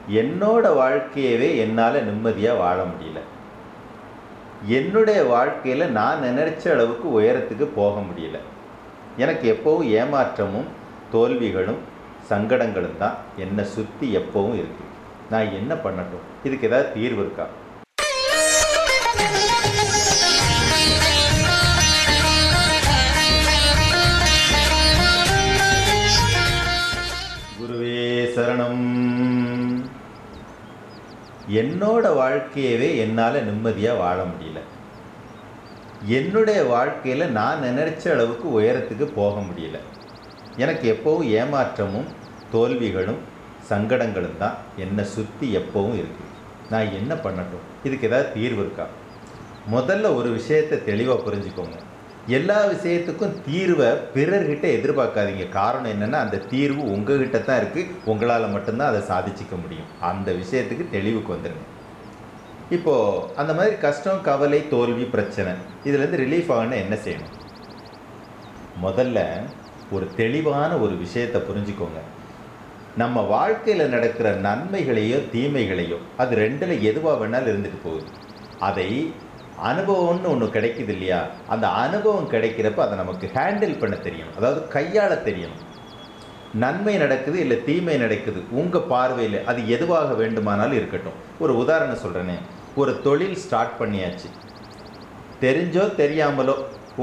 என்னோட வாழ்க்கையவே என்னால் நிம்மதியாக வாழ முடியல. என்னுடைய வாழ்க்கையில் நான் நினைச்ச அளவுக்கு உயரத்துக்கு போக முடியல. எனக்கு எப்போவும் ஏமாற்றமும் தோல்விகளும் சங்கடங்களும் தான் என்னை சுற்றி எப்போவும் இருக்குது. நான் என்ன பண்ணட்டும்? இதுக்கு ஏதாவது தீர்வு இருக்கா? குருவே சரணம். என்னோட வாழ்க்கையவே என்னால் நிம்மதியாக வாழ முடியல. என்னுடைய வாழ்க்கையில் நான் நினைச்ச அளவுக்கு உயரத்துக்கு போக முடியல. எனக்கு எப்போவும் ஏமாற்றமும் தோல்விகளும் சங்கடங்களும் தான் என்னை சுற்றி எப்போவும் இருக்குது. நான் என்ன பண்ணட்டும்? இதுக்கு ஏதாவது தீர்வு இருக்கா? முதல்ல ஒரு விஷயத்தை தெளிவாக புரிஞ்சுக்கோங்க. எல்லா விஷயத்துக்கும் தீர்வை பிறர்கிட்ட எதிர்பார்க்காதீங்க. காரணம் என்னென்னா, அந்த தீர்வு உங்ககிட்ட தான் இருக்குது. உங்களால் மட்டும்தான் அதை சாதிச்சிக்க முடியும். அந்த விஷயத்துக்கு தெளிவுக்கு வந்துடுங்க. இப்போது அந்த மாதிரி கஷ்டம், கவலை, தோல்வி, பிரச்சனை இதுலேருந்து ரிலீஃப் ஆகணும்னா என்ன செய்யணும்? முதல்ல ஒரு தெளிவான ஒரு விஷயத்தை புரிஞ்சுக்கோங்க. நம்ம வாழ்க்கையில் நடக்கிற நன்மைகளையோ தீமைகளையோ அது ரெண்டில் எதுவாக வேணாலும் இருந்துட்டு போகுது. அதை அனுபவம்னு ஒன்று கிடைக்குது இல்லையா? அந்த அனுபவம் கிடைக்கிறப்ப அதை நமக்கு ஹேண்டில் பண்ண தெரியணும். அதாவது கையாள தெரியணும். நன்மை நடக்குது இல்லை தீமை நடக்குது, உங்கள் பார்வையில் அது எதுவாக வேண்டுமானாலும் இருக்கட்டும். ஒரு உதாரணம் சொல்கிறேனே, ஒரு தொழில் ஸ்டார்ட் பண்ணியாச்சு. தெரிஞ்சோ தெரியாமலோ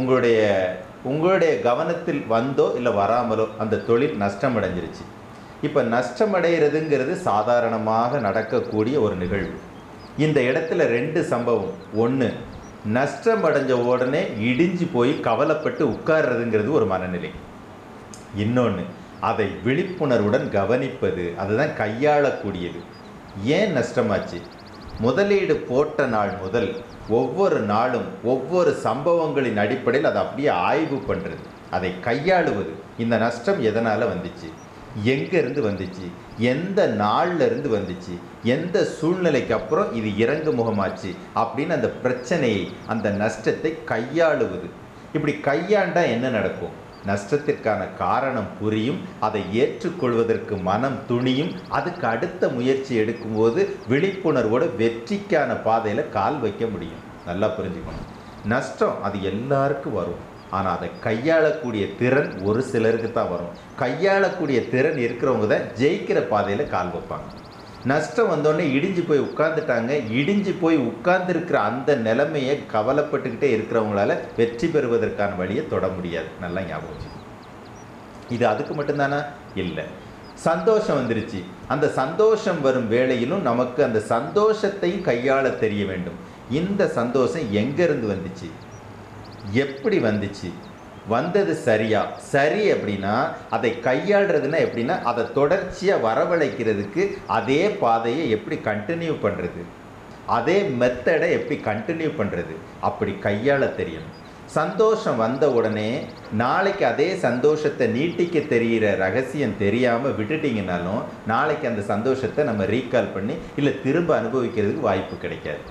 உங்களுடைய கவனத்தில் வந்தோ இல்லை வராமலோ அந்த தொழில் நஷ்டம் அடைஞ்சிருச்சு. இப்போ நஷ்டமடைகிறதுங்கிறது சாதாரணமாக நடக்கக்கூடிய ஒரு நிகழ்வு. இந்த இடத்துல ரெண்டு சம்பவம். ஒன்று, நஷ்டம் அடைஞ்ச உடனே இடிஞ்சு போய் கவலைப்பட்டு உட்கார்றதுங்கிறது ஒரு மனநிலை. இன்னொன்று, அதை விழிப்புணர்வுடன் கவனிப்பது, அதுதான் கையாளக்கூடியது. ஏன் நஷ்டமாச்சு? முதலீடு போட்ட நாள் முதல் ஒவ்வொரு நாளும் ஒவ்வொரு சம்பவங்களின் அடிப்படையில் அதை அப்படியே ஆய்வு பண்ணுறது, அதை கையாளுவது. இந்த நஷ்டம் எதனால் வந்துச்சு, எங்கேருந்து வந்துச்சு, எந்த நாளில் இருந்து வந்துச்சு, எந்த சூழ்நிலைக்கு அப்புறம் இது இறங்கு முகமாச்சு அப்படின்னு அந்த பிரச்சனையை, அந்த நஷ்டத்தை கையாளுவது. இப்படி கையாண்டா என்ன நடக்கும்? நஷ்டத்திற்கான காரணம் புரியும், அதை ஏற்றுக்கொள்வதற்கு மனம் துணியும். அதுக்கு அடுத்த முயற்சி எடுக்கும்போது விழிப்புணர்வோடு வெற்றிக்கான பாதையில் கால் வைக்க முடியும். நல்லா புரிஞ்சுக்கணும். நஷ்டம் அது எல்லாருக்கும் வரும். ஆனால் அதை கையாளக்கூடிய திறன் ஒரு சிலருக்கு தான் வரும். கையாளக்கூடிய திறன் இருக்கிறவங்க தான் ஜெயிக்கிற பாதையில் கால் வைப்பாங்க. நஷ்டம் வந்தோடனே இடிஞ்சு போய் உட்கார்ந்துட்டாங்க. இடிஞ்சு போய் உட்கார்ந்துருக்கிற அந்த நிலைமையை கவலைப்பட்டுக்கிட்டே இருக்கிறவங்களால வெற்றி பெறுவதற்கான வழியை தொட முடியாது. நல்லா ஞாபகம் வச்சுக்கணும். இது அதுக்கு மட்டும்தானா? இல்லை. சந்தோஷம் வந்துருச்சு. அந்த சந்தோஷம் வரும் வேளையிலும் நமக்கு அந்த சந்தோஷத்தையும் கையாள தெரிய வேண்டும். இந்த சந்தோஷம் எங்கேருந்து வந்துச்சு, எப்படி வந்துச்சு, வந்தது சரியா? சரி அப்படின்னா அதை கையாளுறதுன்னா எப்படின்னா, அதை தொடர்ச்சியாக வரவழைக்கிறதுக்கு அதே பாதையை எப்படி கண்டினியூ பண்ணுறது, அதே மெத்தடை எப்படி கண்டினியூ பண்ணுறது, அப்படி கையாள தெரியணும். சந்தோஷம் வந்த உடனே நாளைக்கு அதே சந்தோஷத்தை நீட்டிக்க தெரிகிற ரகசியம் தெரியாமல் விட்டுட்டிங்கனாலும் நாளைக்கு அந்த சந்தோஷத்தை நம்ம ரீகால் பண்ணி இல்லை திரும்ப அனுபவிக்கிறதுக்கு வாய்ப்பு கிடைக்காது.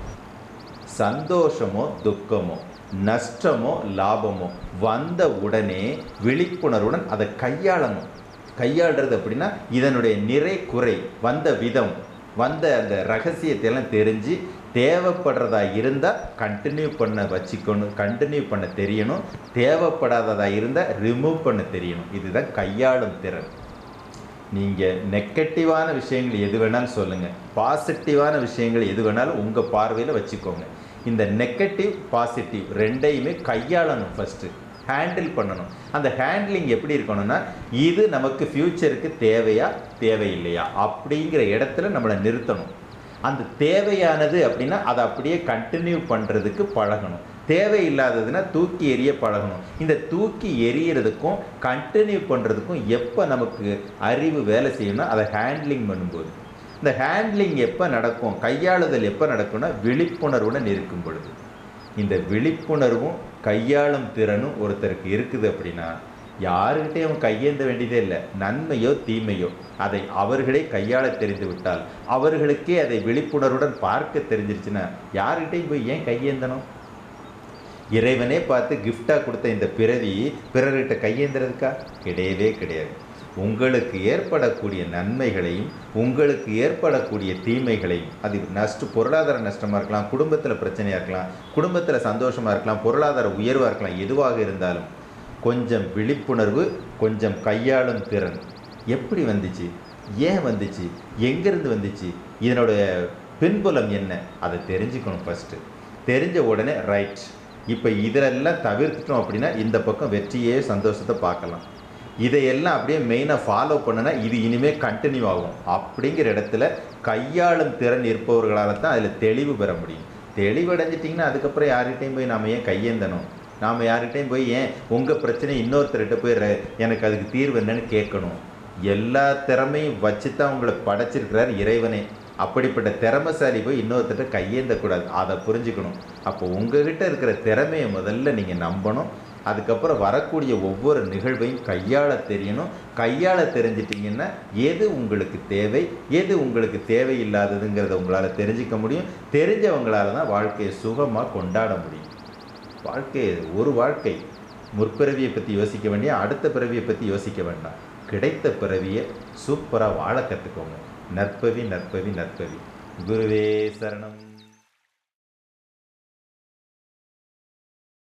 சந்தோஷமோ துக்கமோ நஷ்டமோ லாபமோ வந்த உடனே விழிப்புணர்வுடன் அதை கையாளணும். கையாளுறது அப்படின்னா இதனுடைய நிறை குறை, வந்த விதம், வந்த அந்த ரகசியத்தையெல்லாம் தெரிஞ்சு தேவைப்படுறதா இருந்தால் கண்டினியூ பண்ண வச்சுக்கணும், கண்டினியூ பண்ண தெரியணும். தேவைப்படாததா இருந்தால் ரிமூவ் பண்ண தெரியணும். இதுதான் கையாளும் திறன். நீங்கள் நெகட்டிவான விஷயங்கள் எது வேணாலும் சொல்லுங்கள், பாசிட்டிவான விஷயங்கள் எது வேணாலும் உங்கள் பார்வையில் வச்சுக்கோங்க. இந்த நெகட்டிவ் பாசிட்டிவ் ரெண்டையுமே கையாளணும். ஃபஸ்ட்டு ஹேண்டில் பண்ணணும். அந்த ஹேண்ட்லிங் எப்படி இருக்கணும்னா, இது நமக்கு ஃப்யூச்சருக்கு தேவையா தேவையில்லையா அப்படிங்கிற இடத்துல நம்மளை நிறுத்தணும். அந்த தேவையானது அப்படின்னா அதை அப்படியே கண்டினியூ பண்ணுறதுக்கு பழகணும். தேவையில்லாததுன்னா தூக்கி எறிய பழகணும். இந்த தூக்கி எறிகிறதுக்கும் கண்டினியூ பண்ணுறதுக்கும் எப்போ நமக்கு அறிவு வேலை செய்யணும்னா அதை ஹேண்ட்லிங் பண்ணும்போது. இந்த ஹேண்ட்லிங் எப்போ நடக்கும், கையாளுதல் எப்போ நடக்கும்னா விழிப்புணர்வுடன் இருக்கும் பொழுது. இந்த விழிப்புணர்வும் கையாளும் திறனும் ஒருத்தருக்கு இருக்குது அப்படின்னா யாருக்கிட்டே அவன் கையேந்த வேண்டியதே இல்லை. நன்மையோ தீமையோ அதை அவர்களே கையாள தெரிந்து விட்டால், அவர்களுக்கே அதை விழிப்புணர்வுடன் பார்க்க தெரிஞ்சிருச்சுன்னா யாருக்கிட்டையும் போய் ஏன் கையேந்தணும்? இறைவனே பார்த்து கிஃப்டாக கொடுத்த இந்த பிறவி பிறர்கிட்ட கையேந்துறதுக்கா? கிடையவே கிடையாது. உங்களுக்கு ஏற்படக்கூடிய நன்மைகளையும் உங்களுக்கு ஏற்படக்கூடிய தீமைகளையும், அது பொருளாதார நஷ்டமாக இருக்கலாம், குடும்பத்தில் பிரச்சனையாக இருக்கலாம், குடும்பத்தில் சந்தோஷமாக இருக்கலாம், பொருளாதார உயர்வாக இருக்கலாம், எதுவாக இருந்தாலும் கொஞ்சம் விழிப்புணர்வு, கொஞ்சம் கையாளும் திறன். எப்படி வந்துச்சு, ஏன் வந்துச்சு, எங்கேருந்து வந்துச்சு, இதனுடைய பின்புலம் என்ன, அதை தெரிஞ்சுக்கணும். ஃபஸ்ட்டு தெரிஞ்ச உடனே ரைட், இப்போ இதெல்லாம் தவிர்த்துட்டோம் அப்படின்னா இந்த பக்கம் வெற்றியே சந்தோஷத்தை பார்க்கலாம். இதையெல்லாம் அப்படியே மெயினாக ஃபாலோ பண்ணுனா இது இனிமேல் கண்டினியூ ஆகும் அப்படிங்கிற இடத்துல கையாளும் திறன் இருப்பவர்களால் தான் அதில் தெளிவு பெற முடியும். தெளிவடைஞ்சிட்டிங்கன்னா அதுக்கப்புறம் யார்கிட்டையும் போய் நாம் ஏன் கையேந்தணும், நாம் யார்கிட்டையும் போய் ஏன் உங்கள் பிரச்சனை இன்னொருத்தர்கிட்ட போய் எனக்கு அதுக்கு தீர்வு என்னன்னு கேட்கணும். எல்லா திறமையும் வச்சு தான் உங்களை படைச்சிருக்கிறார் இறைவனே. அப்படிப்பட்ட திறமைசாலி போய் இன்னொருத்தர்கிட்ட கையேந்தக்கூடாது, அதை புரிஞ்சுக்கணும். அப்போ உங்ககிட்ட இருக்கிற திறமையை முதல்ல நீங்கள் நம்பணும். அதுக்கப்புறம் வரக்கூடிய ஒவ்வொரு நிகழ்வையும் கையாள தெரியணும். கையாள தெரிஞ்சிட்டிங்கன்னா எது உங்களுக்கு தேவை, எது உங்களுக்கு தேவையில்லாததுங்கிறத உங்களால் தெரிஞ்சிக்க முடியும். தெரிஞ்சவங்களால தான் வாழ்க்கையை சுகமாக கொண்டாட முடியும். ஒரு வாழ்க்கை, முற்பிறவியை பற்றி யோசிக்க வேண்டிய, அடுத்த பிறவியை பற்றி யோசிக்க வேண்டாம். கிடைத்த பிறவியை சூப்பராக வாழ கற்றுக்கோங்க. நற்பவி நற்பவி நற்பவி. குருவே சரணம்.